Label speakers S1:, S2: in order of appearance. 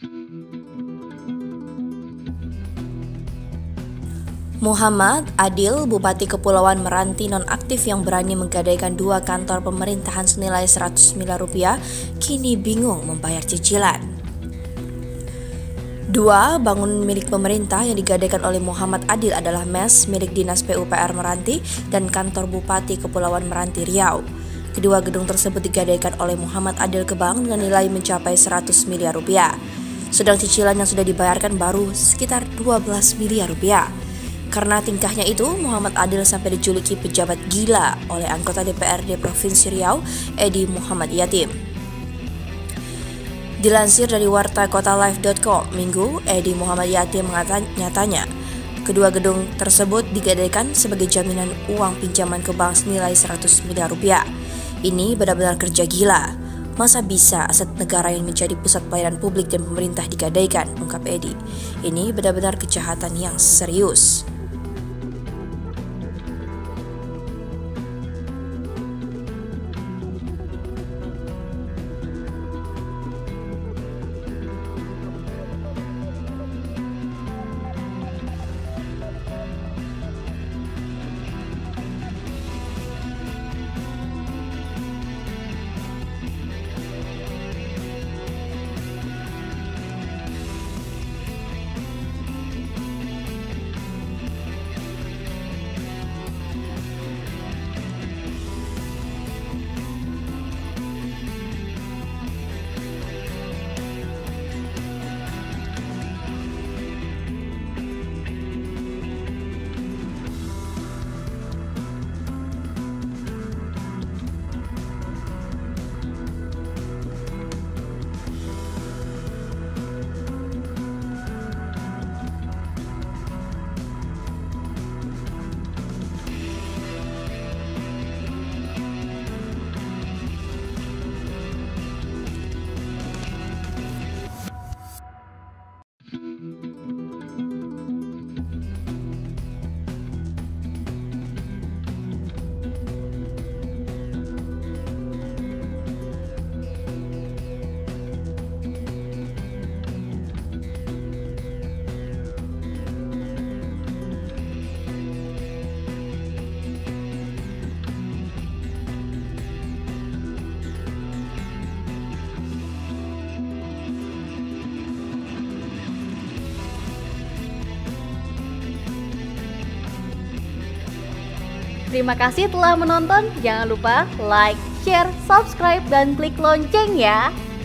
S1: Muhammad Adil, Bupati Kepulauan Meranti nonaktif yang berani menggadaikan 2 kantor pemerintahan senilai 100 miliar rupiah, kini bingung membayar cicilan. 2 bangunan milik pemerintah yang digadaikan oleh Muhammad Adil adalah MES milik Dinas PUPR Meranti dan kantor Bupati Kepulauan Meranti Riau. Kedua gedung tersebut digadaikan oleh Muhammad Adil ke bank dengan nilai mencapai 100 miliar rupiah. Sedang cicilan yang sudah dibayarkan baru sekitar 12 miliar rupiah. Karena tingkahnya itu, Muhammad Adil sampai dijuluki pejabat gila oleh anggota DPRD Provinsi Riau, Edi Muhammad Yatim. Dilansir dari wartakotalive.com, Minggu, Edi Muhammad Yatim nyatanya kedua gedung tersebut digadaikan sebagai jaminan uang pinjaman ke bank senilai 100 miliar rupiah. Ini benar-benar kerja gila. Masa bisa aset negara yang menjadi pusat pelayanan publik dan pemerintah digadaikan, ungkap Edi. Ini benar-benar kejahatan yang serius.
S2: Terima kasih telah menonton. Jangan lupa like, share, subscribe, dan klik lonceng ya.